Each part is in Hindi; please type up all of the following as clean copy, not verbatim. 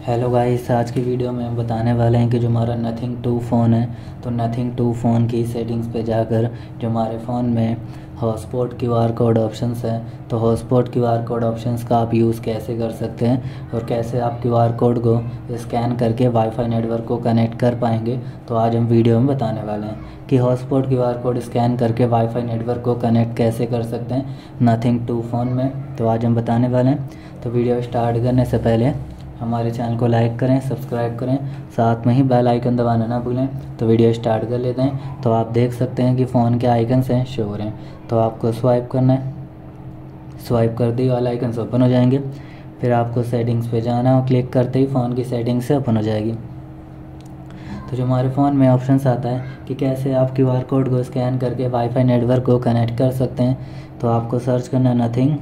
हेलो गाइस, आज की वीडियो में हम बताने वाले हैं कि जो हमारा नथिंग 2 फ़ोन है, तो नथिंग 2 फ़ोन की सेटिंग्स पे जाकर जो हमारे फ़ोन में हॉटस्पॉट क्यूआर कोड ऑप्शंस हैं, तो हॉटस्पॉट क्यूआर कोड ऑप्शंस का आप यूज़ कैसे कर सकते हैं और कैसे आप क्यूआर कोड को स्कैन करके वाईफाई नेटवर्क को कनेक्ट कर पाएंगे। तो आज हम वीडियो में बताने वाले हैं कि हॉटस्पॉट क्यूआर कोड स्कैन करके वाईफाई नेटवर्क को कनेक्ट कैसे कर सकते हैं नथिंग 2 फ़ोन में। तो आज हम बताने वाले हैं। तो वीडियो स्टार्ट करने से पहले हमारे चैनल को लाइक करें, सब्सक्राइब करें, साथ में ही बेल आइकन दबाना ना भूलें। तो वीडियो स्टार्ट कर लेते हैं। तो आप देख सकते हैं कि फ़ोन के आइकन्स हैं शो हो रहे हैं, तो आपको स्वाइप करना है। स्वाइप कर दी वाला आइकन से ओपन हो जाएंगे। फिर आपको सेटिंग्स पे जाना है और क्लिक करते ही फ़ोन की सेटिंग्स से ओपन हो जाएगी। तो जो हमारे फ़ोन में ऑप्शंस आता है कि कैसे आप क्यूआर कोड को स्कैन करके वाईफाई नेटवर्क को कनेक्ट कर सकते हैं, तो आपको सर्च करना है नथिंग,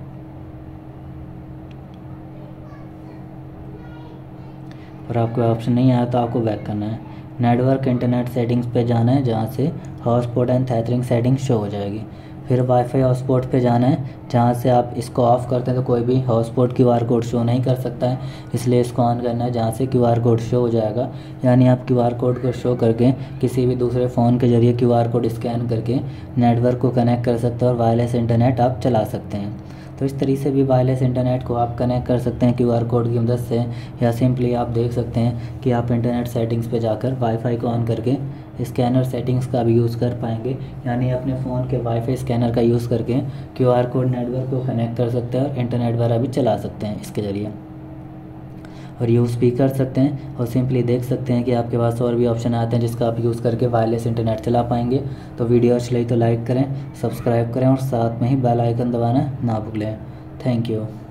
और आपको ऑप्शन नहीं आया तो आपको बैक करना है। नेटवर्क इंटरनेट सेटिंग्स पे जाना है, जहाँ से hotspot and tethering settings show हो जाएगी। फिर वाईफाई हॉटस्पॉट पे जाना है, जहाँ से आप इसको ऑफ़ करते हैं तो कोई भी हॉटस्पॉट क्यूआर कोड शो नहीं कर सकता है, इसलिए इसको ऑन करना है, जहाँ से क्यूआर कोड शो हो जाएगा। यानी आप क्यूआर कोड को शो करके किसी भी दूसरे फ़ोन के ज़रिए क्यूआर कोड स्कैन करके नेटवर्क को कनेक्ट कर सकते हैं और वायरलेस इंटरनेट आप चला सकते हैं। तो इस तरीके से भी वायरलेस इंटरनेट को आप कनेक्ट कर सकते हैं क्यूआर कोड की मदद से, या सिंपली आप देख सकते हैं कि आप इंटरनेट सेटिंग्स पे जाकर वाईफाई को ऑन करके स्कैनर सेटिंग्स का भी यूज़ कर पाएंगे। यानी अपने फ़ोन के वाईफाई स्कैनर का यूज़ करके क्यूआर कोड नेटवर्क को कनेक्ट कर सकते हैं और इंटरनेट वगैरह भी चला सकते हैं इसके ज़रिए, और यूज़ भी कर सकते हैं। और सिंपली देख सकते हैं कि आपके पास और भी ऑप्शन आते हैं जिसका आप यूज़ करके वायरलेस इंटरनेट चला पाएंगे। तो वीडियो अच्छी लगी तो लाइक करें, सब्सक्राइब करें और साथ में ही बेल आइकन दबाना ना भूलें। Thank you.